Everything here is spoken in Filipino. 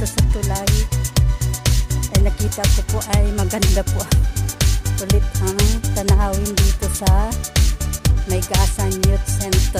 dito sa tulay ay nakita ko po ay maganda po ulit ang tanawin dito sa may Gasan Youth Center.